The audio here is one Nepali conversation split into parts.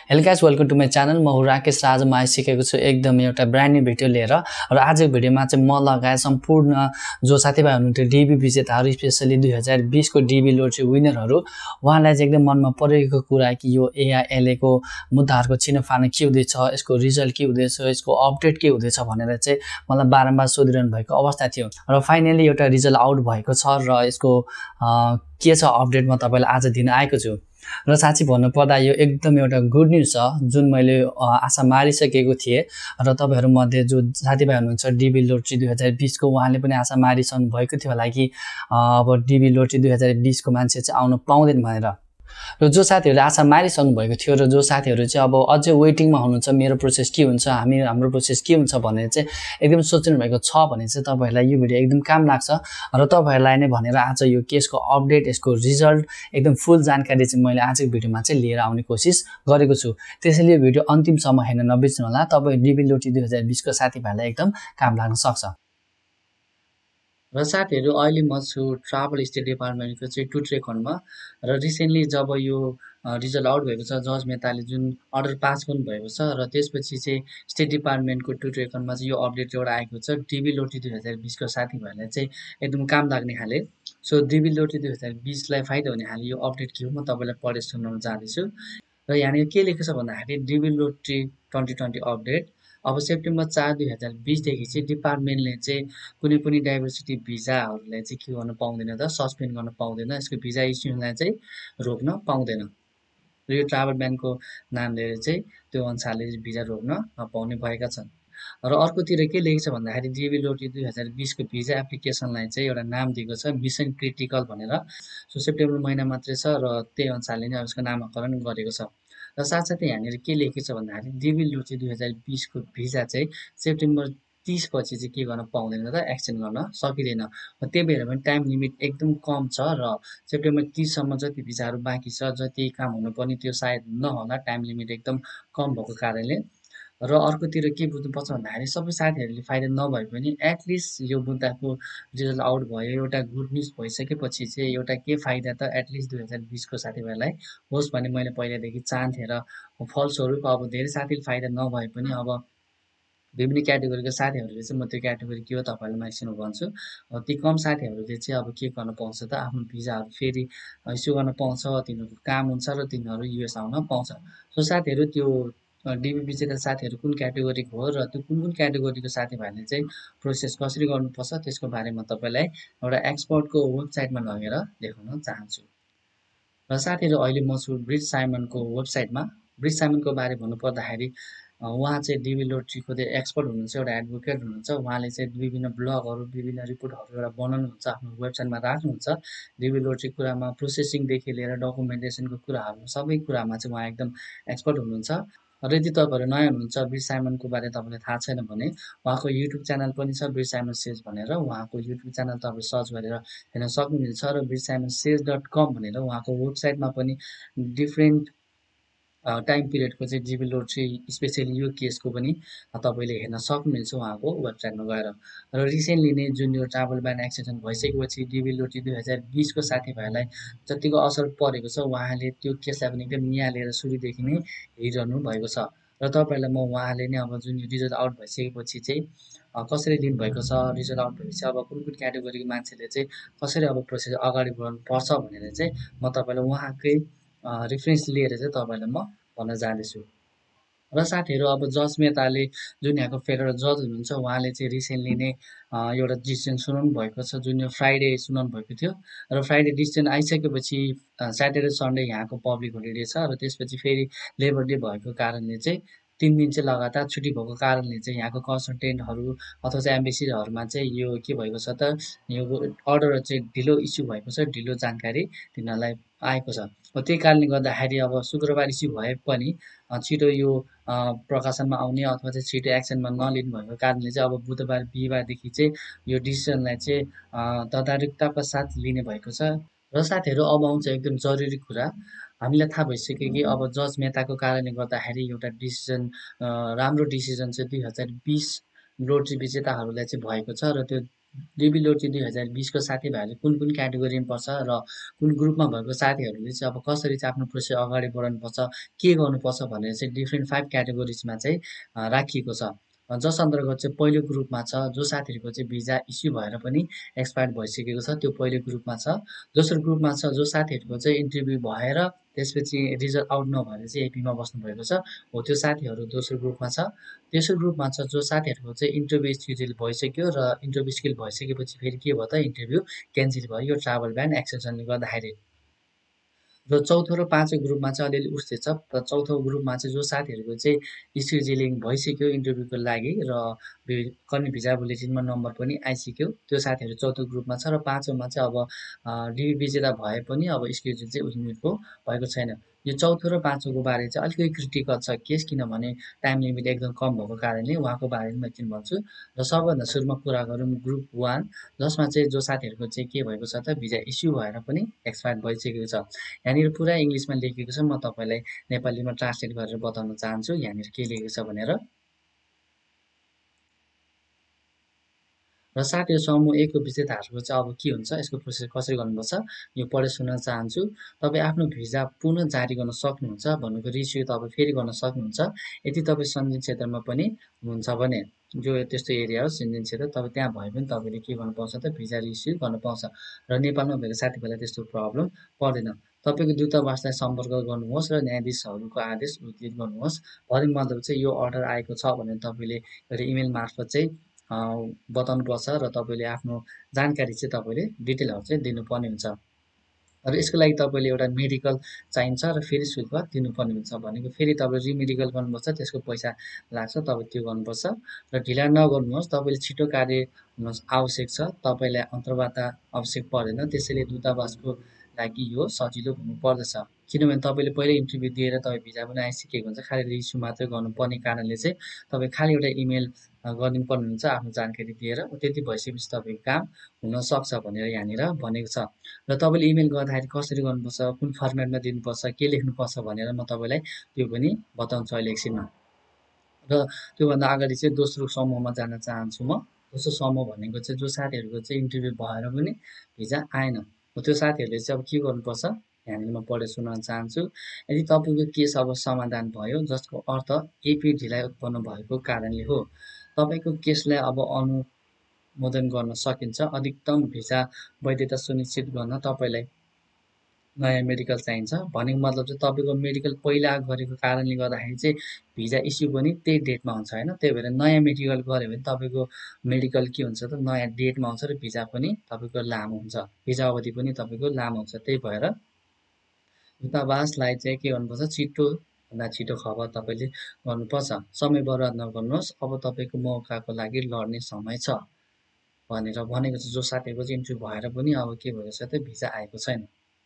Hello guys, welcome to my channel. म हुँ राकेश र आज म आइसकेको छु एकदम एउटा ब्रान्ड न्यू भिडियो लिएर। र आजको भिडियोमा चाहिँ म लगायत सम्पूर्ण जो साथीभाइ हुनुहुन्थ्यो डिबी विजेताहरू, स्पेसली 2020 को डिबी लोटरी विनरहरू, उहाँलाई चाहिँ एकदम मनमा परेको कुरा कि यो एआइएलए को मुद्दाहरूको छिनोफानो के हुँदैछ, यसको रिजल्ट के हुँदैछ, यसको अपडेट के हुँदैछ भनेर चाहिँ मलाई बारम्बार सोधिरहनु भएको अवस्था थियो। र फाइनली एउटा रिजल्ट आउट भएको छ र यसको के छ अपडेट म तपाईलाई आज दिन आएको छु। र साँच्चै भन्नुपर्दा यो एकदम एउटा गुड न्युज छ, जुन मैले आशा मारिसकेको थिएँ। र तपाईहरुमध्ये जो साथीभाइ हुनुहुन्छ डिबी लोटरी 2020 को, उहाँले पनि आशा मारिसक्नु भएको थियो होला कि अब डिबी लोटरी 2020 को मान्छे चाहिँ आउन पाउँदैन भनेर। र जो साथीहरूले आशा मारिसक्नु भएको थियो र जो साथीहरू चाहिँ अब अझै वेटिङमा हुनुहुन्छ, मेरो प्रोसेस के हुन्छ, हाम्रो प्रोसेस के हुन्छ भनेर चाहिँ एकदम सोच्नु भएको छ भने चाहिँ तपाईहरुलाई यो भिडियो एकदम काम लाग्छ। र तपाईहरुलाई नै भनेर आज यो केसको अपडेट, यसको रिजल्ट एकदम फुल जानकारी चाहिँ मैले आजको भिडियोमा चाहिँ लिएर आउने कोसिस गरेको छु। त्यसैले यो भिडियो अन्तिमसम्म हेर्न नबिर्सनु होला। तपाई डिबी लोटरी 2020 को साथीभाइलाई एकदम काम लाग्न सक्छ। र साथीहरू, अहिले म छु ट्राभल स्टेट डिपार्टमेन्टको चाहिँ टुट्रेखण्डमा। र रिसेन्टली जब यो रिजल्ट आउट भएको छ, जज मेहताले जुन अर्डर पास गर्नुभएको छ, र त्यसपछि चाहिँ स्टेट डिपार्टमेन्टको टुट्रेखण्डमा चाहिँ यो अपडेट एउटा आएको छ। डिबी लोटरी 2020 को साथीभाइलाई चाहिँ एकदम काम लाग्ने खाले। सो डिबी लोटरी 2020 लाई फाइदा हुने खाले यो अपडेट के हो म तपाईँलाई पढेर सुनाउन जाँदैछु। र यहाँनिर के लेखेको छ भन्दाखेरि डिबी लोटरी 2020 अपडेट। अब सेप्टेम्बर 4, 2020 देखि चाहिँ डिपार्टमेन्टले चाहिँ कुनै पनि डाइभर्सिटी भिजाहरूलाई चाहिँ के गर्न पाउँदैन त, सस्पेन्ड गर्न पाउँदैन। यसको भिजा इस्युलाई चाहिँ रोक्न पाउँदैन। र यो ट्राभल ब्यानको नाम लिएर चाहिँ त्यो अनुसारले भिजा रोक्न नपाउने भएका छन्। र अर्कोतिर के लेखेको छ भन्दाखेरि डिबी लोटरी 2020 को भिजा एप्लिकेसनलाई चाहिँ एउटा नाम दिएको छ मिसन क्रिटिकल भनेर। सो सेप्टेम्बर महिना मात्रै छ र त्यही अनुसारले नै यसको नामाकरण गरेको छ। र साथसाथै यहाँनिर के लेखेको छ भन्दाखेरि डिबी लोटरी 2020 को भिजा चाहिँ सेप्टेम्बर 30 पछि चाहिँ के गर्न पाउँदैन त, एक्सचेन्ज गर्न सकिँदैन। त्यही भएर पनि टाइम लिमिट एकदम कम छ र सेप्टेम्बर 30 सम्म जति भिजाहरू बाँकी छ, जति काम हुनुपर्ने त्यो सायद नहोला, टाइम लिमिट एकदम कम भएको कारणले। र अर्कोतिर के बुझ्नुपर्छ भन्दाखेरि सबै साथीहरूले फाइदा नभए पनि एटलिस्ट यो मुद्दाको रिजल्ट आउट भयो, एउटा गुड न्युज भइसकेपछि चाहिँ एउटा के फाइदा त एटलिस्ट 2020 को साथीभाइलाई होस् भन्ने मैले पहिलादेखि चाहन्थेँ। र फलस्वरूप अब धेरै साथीले फाइदा नभए पनि अब विभिन्न क्याटेगोरीका साथीहरूले चाहिँ, म त्यो क्याटेगोरी के हो तपाईँहरूलाई म एकछिनमा भन्छु। ती कम साथीहरूले चाहिँ अब के गर्न पाउँछ त, आफ्नो भिजाहरू फेरि इस्यु गर्न पाउँछ, तिनीहरूको काम हुन्छ र तिनीहरू युएस आउन पाउँछ। सो साथीहरू, त्यो डिबी विजेता साथीहरू कुन क्याटेगोरीको हो र त्यो कुन कुन क्याटेगोरीको साथीभाइले चाहिँ प्रोसेस कसरी गर्नुपर्छ त्यसको बारेमा तपाईँलाई एउटा एक्सपर्टको वेबसाइटमा लगेर देखाउन चाहन्छु। र साथीहरू, अहिले म छु ब्रिज साइमनको वेबसाइटमा। ब्रिज साइमनको बारे भन्नुपर्दाखेरि उहाँ चाहिँ डिबी लोटरीको चाहिँ एक्सपर्ट हुनुहुन्छ, एउटा एडभोकेट हुनुहुन्छ। उहाँले चाहिँ विभिन्न ब्लगहरू, विभिन्न रिपोर्टहरू एउटा बनाउनुहुन्छ, आफ्नो वेबसाइटमा राख्नुहुन्छ। डिबी लोटरीको कुरामा प्रोसेसिङदेखि लिएर डकुमेन्टेसनको कुराहरू, सबै कुरामा चाहिँ उहाँ एकदम एक्सपर्ट हुनुहुन्छ। र यदि तपाईँहरू नयाँ हुनुहुन्छ, ब्रिज साइमनको बारे तपाईँलाई थाहा छैन भने उहाँको युट्युब च्यानल पनि छ ब्रिज साइमन सेज भनेर। उहाँको युट्युब च्यानल तपाईँहरू सर्च गरेर हेर्न सक्नुहुनेछ। र ब्रिज साइमन सेज.com भनेर उहाँको वेबसाइटमा पनि डिफ्रेन्ट टाइम पिरियडको चाहिँ डिबी लोटरी, स्पेसली यो केसको पनि तपाईँले हेर्न सक्नुहुनेछ उहाँको वेबसाइटमा गएर। र रिसेन्टली नै जुन यो ट्राभल ब्यान एक्सटेन्सन भइसकेपछि डिबी लोटरी 2020 को साथीभाइलाई जतिको असर परेको छ, उहाँले त्यो केसलाई पनि एकदम निहालेर सुरुदेखि नै हेरिरहनु भएको छ। र तपाईँहरूलाई म उहाँले नै अब जुन यो रिजल्ट आउट भइसकेपछि चाहिँ कसरी लिनुभएको छ, रिजल्ट आउट भएपछि अब कुन कुन क्याटेगोरीको मान्छेले चाहिँ कसरी अब प्रोसेस अगाडि बढाउनुपर्छ भनेर चाहिँ म तपाईँलाई उहाँकै रिफरेन्स लिएर चाहिँ तपाईँलाई म भन्न जाँदैछु। र साथीहरू, अब जज मेहताले जुन यहाँको फेडरल जज हुनुहुन्छ, उहाँले चाहिँ रिसेन्टली नै एउटा डिसिजन सुनाउनु भएको छ, जुन यो फ्राइडे सुनाउनु भएको थियो। र फ्राइडे डिसिजन आइसकेपछि स्याटरडे सन्डे यहाँको पब्लिक होलिडे छ। र त्यसपछि फेरि लेबर डे भएको कारणले चाहिँ 3 दिन चाहिँ लगातार छुट्टी भएको कारणले चाहिँ यहाँको कन्सल्टेन्टहरू अथवा चाहिँ एम्बेसीहरूमा चाहिँ यो के भएको छ त, यो अर्डर चाहिँ ढिलो इस्यु भएको छ, ढिलो जानकारी तिनीहरूलाई आएको छ। त्यही कारणले गर्दाखेरि अब शुक्रबार इस्यु भए पनि छिटो यो प्रकाशनमा आउने अथवा चाहिँ छिटो एक्सनमा नलिनु भएको कारणले चाहिँ अब बुधबार, बिहिबारदेखि चाहिँ यो डिसिजनलाई चाहिँ तदारुकताका साथ लिने भएको छ। र साथीहरू, अब आउँछ एकदम जरुरी कुरा। हामीलाई थाहा भइसक्यो कि अब जज मेहताको कारणले गर्दाखेरि एउटा डिसिजन, राम्रो डिसिजन चाहिँ 2020 लोटरी विजेताहरूलाई चाहिँ भएको छ। र त्यो डिबी लोड चाहिँ 2020 को साथीभाइहरूले कुन क्याटेगोरीमा पर्छ र कुन ग्रुपमा भएको साथीहरूले चाहिँ अब कसरी चाहिँ आफ्नो प्रोसेस अगाडि बढाउनुपर्छ, के गर्नुपर्छ भनेर चाहिँ डिफ्रेन्ट 5 क्याटेगोरिजमा चाहिँ राखिएको छ। जस अन्तर्गत चाहिँ पहिलो ग्रुपमा छ जो साथीहरूको चाहिँ भिजा इस्यु भएर पनि एक्सपायर भइसकेको छ, त्यो पहिलो ग्रुपमा छ। दोस्रो ग्रुपमा छ जो साथीहरूको चाहिँ इन्टरभ्यू भएर त्यसपछि रिजल्ट आउट नभएर चाहिँ एपीमा बस्नुभएको छ, हो त्यो साथीहरू दोस्रो ग्रुपमा छ। तेस्रो ग्रुपमा छ जो साथीहरूको चाहिँ इन्टरभ्यू स्केड्युल भइसक्यो र इन्टरभ्यू स्केड्युल भइसकेपछि फेरि के भयो त इन्टरभ्यू क्यान्सल भयो यो ट्राभल ब्यान एक्सेप्सनले गर्दाखेरि। र चौथो र पाँचौँ ग्रुपमा चाहिँ अलिअलि उस्तै छ। र चौथो ग्रुपमा चाहिँ जो साथीहरूको चाहिँ स्केड्युलिङ भइसक्यो इन्टरभ्यूको लागि र कर्मी भिजा बुलेटिनमा नम्बर पनि आइसक्यो, त्यो साथीहरू चौथो ग्रुपमा छ। र पाँचौँमा चाहिँ अब डिबी विजेता भए पनि अब स्केड्युल चाहिँ उनीहरूको भएको छैन। यो चौथो र पाँचौँको बारे चाहिँ अलिकति क्रिटिकल छ केस, किनभने टाइम लिमिट एकदम कम भएको कारणले उहाँको बारेमा म एकछिन भन्छु। र सबभन्दा सुरुमा कुरा गरौँ ग्रुप 1, जसमा चाहिँ जो साथीहरूको चाहिँ के भएको छ त भिजा इस्यु भएर पनि एक्सपायर भइसकेको छ। यहाँनिर पुरा इङ्ग्लिसमा लेखेको छ, म तपाईँलाई नेपालीमा ट्रान्सलेट गरेर बताउन चाहन्छु यहाँनिर के लेखेको छ भनेर। र साथीहरू समूह 1 को विजेताहरूको चाहिँ अब के हुन्छ, यसको प्रोसेस कसरी गर्नुपर्छ यो पढेर सुन्न चाहन्छु। तपाईँ आफ्नो भिजा पुनः जारी गर्न सक्नुहुन्छ, भन्नुको रिस्यु तपाईँ फेरि गर्न सक्नुहुन्छ यदि तपाईँ सञ्जीन क्षेत्रमा पनि हुनुहुन्छ भने। जो त्यस्तो एरिया हो सञ्जीन क्षेत्र, तपाईँ त्यहाँ भए पनि तपाईँले के गर्नु पाउँछ त भिजा रिस्यु गर्न पाउँछ। र नेपालमा भएको साथीभाइलाई त्यस्तो प्रब्लम पर्दैन। तपाईँको दूतावासलाई सम्पर्क गर्नुहोस् र न्यायाधीशहरूको आदेश उद्धृत गर्नुहोस्। भरे मतलब चाहिँ यो अर्डर आएको छ भनेर तपाईँले एउटा इमेल मार्फत चाहिँ बताउनुपर्छ र तपाईँले आफ्नो जानकारी चाहिँ तपाईँले डिटेलहरू चाहिँ दिनुपर्ने हुन्छ। र यसको लागि तपाईँले एउटा मेडिकल चाहिन्छ र फेरि शुल्क दिनुपर्ने हुन्छ। भनेको फेरि तपाईँ रिमेडिकल गर्नुपर्छ, त्यसको पैसा लाग्छ, तपाईँ त्यो गर्नुपर्छ। र ढिला नगर्नुहोस्, तपाईँले छिटो कार्य हुन आवश्यक छ, तपाईँलाई अन्तर्वार्ता आवश्यक पर्दैन, त्यसैले दूतावासको लागि यो सजिलो हुनुपर्दछ। किनभने तपाईँले पहिल्यै इन्टरभ्यू दिएर तपाईँ भिजा पनि आइसकेको हुन्छ, खालि रिस्यु मात्रै गर्नुपर्ने कारणले चाहिँ तपाईँ खालि एउटा इमेल गरिदिनुपर्ने हुन्छ आफ्नो जानकारी दिएर, त्यति भइसकेपछि तपाईँको काम हुनसक्छ भनेर यहाँनिर भनेको छ। र तपाईँले इमेल गर्दाखेरि कसरी गर्नुपर्छ, कुन फर्मेटमा दिनुपर्छ, के लेख्नुपर्छ भनेर म तपाईँलाई त्यो पनि बताउँछु अहिले एकछिनमा। र त्योभन्दा अगाडि चाहिँ दोस्रो समूहमा जान चाहन्छु म। दोस्रो समूह भनेको चाहिँ जो साथीहरूको चाहिँ इन्टरभ्यू भएर पनि भिजा आएन, हो त्यो साथीहरूले चाहिँ अब के गर्नुपर्छ यहाँनिर म पढेर सुनाउन चाहन्छु। यदि तपाईँको केस अब समाधान भयो, जसको अर्थ एपी ढिलाइ उत्पन्न भएको कारणले हो, तपाईँको केसलाई अब अनुमोदन गर्न सकिन्छ। अधिकतम भिजा वैधता सुनिश्चित गर्न तपाईँलाई नयाँ मेडिकल चाहिन्छ। भनेको मतलब चाहिँ तपाईँको मेडिकल पहिला गरेको कारणले गर्दाखेरि चाहिँ भिजा इस्यु पनि त्यही डेटमा हुन्छ होइन। त्यही भएर नयाँ मेडिकल गऱ्यो भने तपाईँको मेडिकल के हुन्छ त नयाँ डेटमा आउँछ र भिजा पनि तपाईँको लामो हुन्छ, भिजा अवधि पनि तपाईँको लामो हुन्छ। त्यही भएर दूतावासलाई चाहिँ के गर्नुपर्छ, छिटोभन्दा छिटो खबर तपाईँले गर्नुपर्छ। समय बर्बाद नगर्नुहोस्, अब तपाईँको मौकाको लागि लड्ने समय छ भनेर भनेको छ। जो साथीहरूको चाहिँ इन्टरभ्यू भएर पनि अब के भएको छ त भिजा आएको छैन।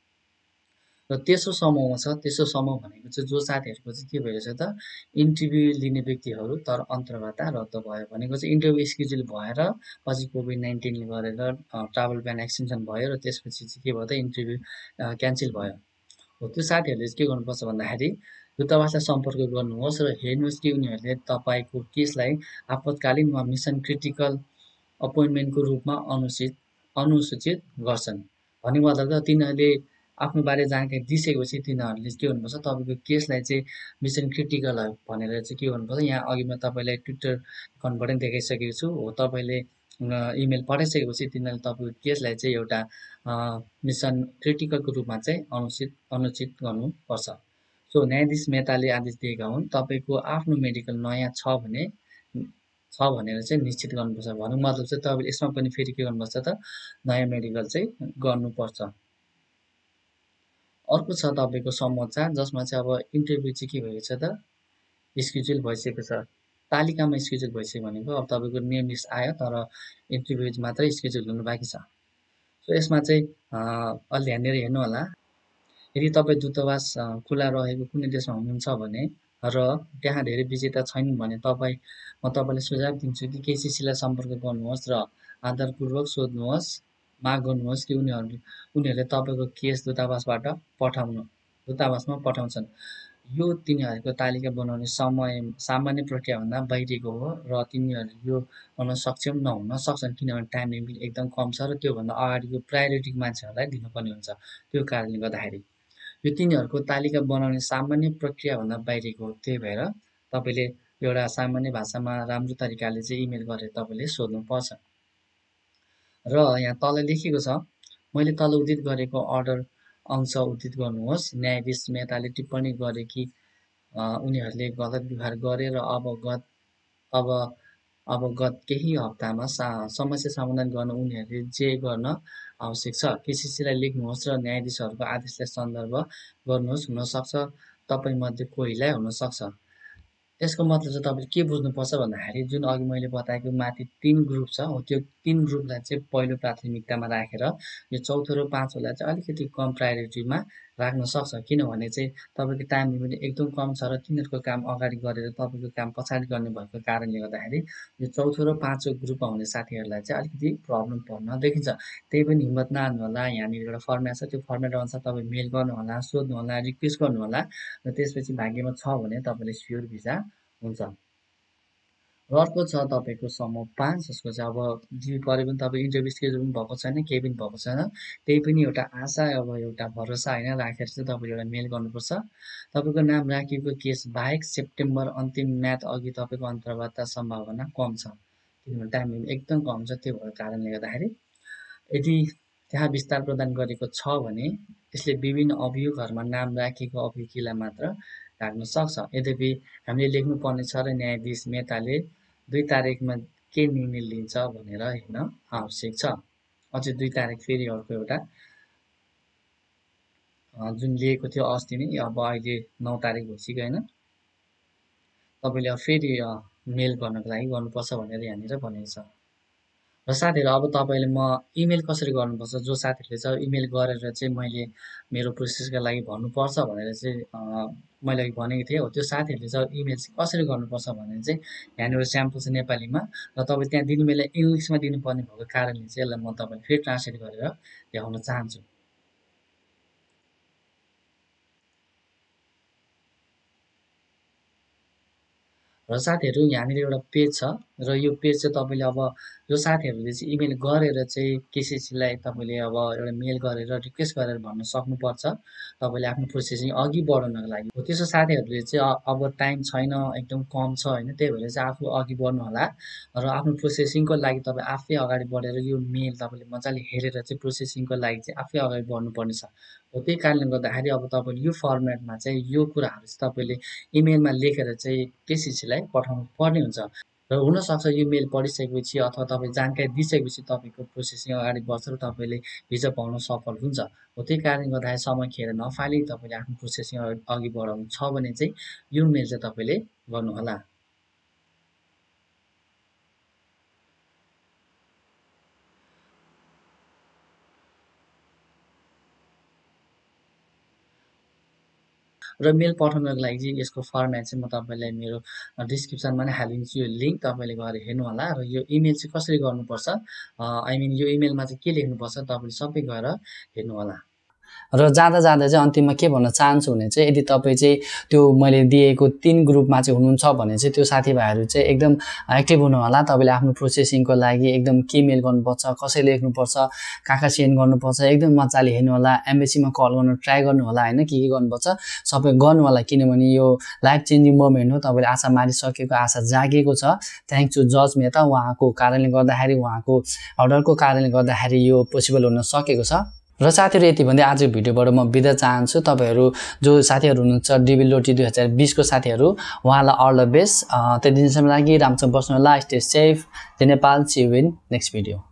र तेस्रो समूहमा छ, तेस्रो समूह भनेको चाहिँ जो साथीहरूको चाहिँ के भएको छ त इन्टरभ्यू लिने व्यक्तिहरू तर अन्तर्वार्ता रद्द भयो। भनेको चाहिँ इन्टरभ्यू स्केड्युल भएर पछि कोभिड-19ले गरेर ट्राभल ब्यान एक्सटेन्सन भयो र त्यसपछि चाहिँ के भयो त इन्टरभ्यू क्यान्सल भयो। हो त्यो साथीहरूले चाहिँ के गर्नुपर्छ भन्दाखेरि दूतावासलाई सम्पर्क गर्नुहोस् र हेर्नुहोस् कि उनीहरूले तपाईँको केसलाई आपतकालीन वा मिसन क्रिटिकल अपोइन्टमेन्टको रूपमा अनुसूचित गर्छन्। भन्ने मतलब त तिनीहरूले आफ्नो बारे जानकारी दिइसकेपछि तिनीहरूले के गर्नुपर्छ तपाईँको केसलाई चाहिँ मिसन क्रिटिकल भनेर चाहिँ के गर्नुपर्छ। यहाँ अघि म तपाईँलाई ट्विटर एकाउन्टबाट पनि देखाइसकेको छु, हो तपाईँले इमेल पठाइसकेपछि तिनीहरूले तपाईँको केसलाई चाहिँ एउटा मिसन क्रिटिकलको रूपमा चाहिँ अनुचित गर्नुपर्छ। सो न्यायाधीश मेहताले आदेश दिएका हुन्, तपाईँको आफ्नो मेडिकल नयाँ छ भनेर चाहिँ निश्चित गर्नुपर्छ। भन्नुको मतलब चाहिँ तपाईँले यसमा पनि फेरि के गर्नुपर्छ त नयाँ मेडिकल चाहिँ गर्नुपर्छ। अर्को छ तपाईँको समूह 4, जसमा चाहिँ अब इन्टरभ्यू चाहिँ के भएको छ त स्केड्युल भइसकेको छ, तालिकामा स्केड्युल भइसक्यो भनेको अब तपाईँको नेम लिस्ट आयो तर इन्टरभ्यू मात्रै स्केड्युल हुनु बाँकी छ। सो यसमा चाहिँ अलि ध्यानले हेर्नु होला। यदि तपाईँ दूतावास खुला रहेको कुनै देशमा हुनुहुन्छ भने र त्यहाँ धेरै विजेता छैनन् भने म तपाईँलाई सुझाव दिन्छु कि केसिसीलाई सम्पर्क गर्नुहोस् र आधारपूर्वक सोध्नुहोस्, माग गर्नुहोस् कि उनीहरूले तपाईँको केस दूतावासमा पठाउँछन्। यो तिनीहरूको तालिका बनाउने सामान्य प्रक्रियाभन्दा बाहिरको हो र तिनीहरू यो गर्न सक्षम नहुन सक्छन् किनभने टाइम लिमिट एकदम कम छ र त्योभन्दा अगाडिको प्रायोरिटी मान्छेहरूलाई दिनुपर्ने हुन्छ। त्यो कारणले गर्दाखेरि यो तिनीहरूको तालिका बनाउने सामान्य प्रक्रियाभन्दा बाहिरको हो। त्यही भएर तपाईँले एउटा सामान्य भाषामा राम्रो तरिकाले चाहिँ इमेल गरेर तपाईँले सोध्नुपर्छ। र यहाँ तल लेखेको छ, मैले तल उद्धृत गरेको अर्डर अंश उद्धृत गर्नुहोस्। न्यायाधीश मेहताले टिप्पणी गरे कि उनीहरूले गलत व्यवहार गरे र अवगत केही हप्तामा समस्या समाधान गर्न उनीहरूले जे गर्न आवश्यक छ। केसीसीलाई लेख्नुहोस् र न्यायाधीशहरूको आदेशलाई सन्दर्भ गर्नुहोस्। हुनसक्छ तपाईँमध्ये कोहीलाई हुनसक्छ। यसको मतलब चाहिँ तपाईँले के बुझ्नुपर्छ भन्दाखेरि जुन अघि मैले बताएको माथि 3 ग्रुप छ, हो त्यो 3 ग्रुपलाई चाहिँ पहिलो प्राथमिकतामा राखेर यो चौथो र पाँचौँलाई चाहिँ अलिकति कम प्रायोरिटीमा राख्न सक्छ। किनभने चाहिँ तपाईँको टाइम लिमिट एकदम कम छ र तिनीहरूको काम अगाडि गरेर तपाईँको काम पछाडि गर्ने भएको कारणले गर्दाखेरि यो चौथो र पाँचौँ ग्रुपमा हुने साथीहरूलाई चाहिँ अलिकति प्रब्लम पर्न देखिन्छ। त्यही पनि हिम्मत नहार्नुहोला। यहाँनिर एउटा फर्मेट छ, त्यो फर्मेट अनुसार तपाईँ मेल गर्नुहोला, सोध्नुहोला, रिक्वेस्ट गर्नुहोला र त्यसपछि भाग्यमा छ भने तपाईँले स्योर भिजा हुन्छ। र अर्को छ तपाईँको समूह 5, जसको चाहिँ अब जी परे पनि तपाईँ इन्टरभ्यू स्केड्युल पनि भएको छैन, केही पनि भएको छैन। त्यही पनि एउटा आशा, अब एउटा भरोसा होइन राखेर चाहिँ तपाईँले एउटा मेल गर्नुपर्छ। तपाईँको नाम राखिएको केस बाहेक सेप्टेम्बर अन्तिम म्याद अघि तपाईँको अन्तर्वार्ता सम्भावना कम छ, किनभने टाइम लिमिट एकदम कम छ। त्यो भएको कारणले गर्दाखेरि यदि त्यहाँ विस्तार प्रदान गरेको छ भने यसले विभिन्न अभियोगहरूमा नाम राखेको अभियोगीलाई मात्र राख्न सक्छ। यद्यपि हामीले लेख्नुपर्ने छ र न्यायाधीश मेहताले 2 तारिकमा के निर्णय लिन्छ भनेर हेर्न आवश्यक छ। अझै 2 तारिक फेरि अर्को एउटा जुन लिएको थियो अस्ति नै, अब अहिले 9 तारिक भइसक्यो होइन। तपाईँले अब फेरि मेल गर्नको लागि गर्नुपर्छ भनेर यहाँनिर भनेको छ। र साथीहरू अब तपाईँले म इमेल कसरी गर्नुपर्छ, जो साथीहरूले चाहिँ इमेल गरेर चाहिँ मैले मेरो प्रोसेसका लागि भन्नुपर्छ भनेर चाहिँ मैले अघि भनेको थिएँ, हो त्यो साथीहरूले चाहिँ इमेल चाहिँ कसरी गर्नुपर्छ भने चाहिँ यहाँनिर स्याम्पल छ नेपालीमा र तपाईँ त्यहाँ दिने बेला इङ्ग्लिसमा दिनुपर्ने भएको कारणले चाहिँ यसलाई म तपाईँलाई फेरि ट्रान्सलेट गरेर देखाउन चाहन्छु। र साथीहरू यहाँनिर एउटा पेज छ र यो पेज चाहिँ तपाईँले अब जो साथीहरूले चाहिँ इमेल गरेर चाहिँ केसीसीलाई तपाईँले अब एउटा मेल गरेर रिक्वेस्ट गरेर भन्न सक्नुपर्छ तपाईँले आफ्नो प्रोसेसिङ अघि बढाउनको लागि। हो त्यसो साथीहरूले चाहिँ अब टाइम छैन, एकदम कम छ होइन, त्यही भएर चाहिँ आफू अघि बढ्नु होला र आफ्नो प्रोसेसिङको लागि तपाईँ आफै अगाडि बढेर यो मेल तपाईँले मजाले हेरेर चाहिँ प्रोसेसिङको लागि चाहिँ आफै अगाडि बढ्नुपर्ने छ। हो त्यही कारणले गर्दाखेरि अब तपाईँले यो फर्मेटमा चाहिँ यो कुराहरू चाहिँ तपाईँले इमेलमा लेखेर चाहिँ केसीसीलाई पठाउनु पर्ने हुन्छ। र हुनसक्छ यो मेल पढिसकेपछि अथवा तपाईँ जानकारी दिइसकेपछि तपाईँको प्रोसेसिङ अगाडि बढ्छ र तपाईँले भिजा पाउन सफल हुन्छ। हो त्यही कारणले गर्दाखेरि समय खेर नफाली तपाईँले आफ्नो प्रोसेसिङ अघि बढाउनु छ भने चाहिँ यो मेल चाहिँ तपाईँले गर्नुहोला। र मेल पठाउनको लागि चाहिँ यसको फर्मेट चाहिँ म तपाईँलाई मेरो डिस्क्रिप्सनमा नै हालिदिन्छु, यो लिङ्क तपाईँले गएर हेर्नुहोला। र यो इमेल चाहिँ कसरी गर्नुपर्छ, आई मिन यो इमेलमा चाहिँ के लेख्नुपर्छ तपाईँले सबै गएर हेर्नुहोला। र जाँदा जाँदा चाहिँ अन्तिममा के भन्न चाहन्छु भने चाहिँ यदि तपाईँ चाहिँ त्यो मैले दिएको 3 ग्रुपमा चाहिँ हुनुहुन्छ भने चाहिँ त्यो साथीभाइहरू चाहिँ एकदम एक्टिभ हुनु होला। तपाईँले आफ्नो प्रोसेसिङको लागि एकदम के मेल गर्नुपर्छ, कसरी लेख्नुपर्छ, कहाँ सेन्ड गर्नुपर्छ एकदम मजाले हेर्नु होला। एम्बेसीमा कल गर्न ट्राई गर्नु होला होइन, के गर्नुपर्छ सबै गर्नु होला, किनभने यो लाइफ चेन्जिङ मोमेन्ट हो। तपाईँले आशा मारिसकेको, आशा जागेको छ। थ्याङ्क्स टु जज मेहता, उहाँको कारणले गर्दाखेरि, उहाँको अर्डरको कारणले गर्दाखेरि यो पोसिबल हुन सकेको छ। र साथीहरू यति भन्दै आजको भिडियोबाट म बिदा चाहन्छु। तपाईँहरू जो साथीहरू हुनुहुन्छ डिबी लोटी 2020 को साथीहरू, उहाँलाई अल द बेस्ट। त्यति दिनसम्म लागि राम्रोसँग बस्नु होला, स्टे सेफ। जय Nepal, see you in next video.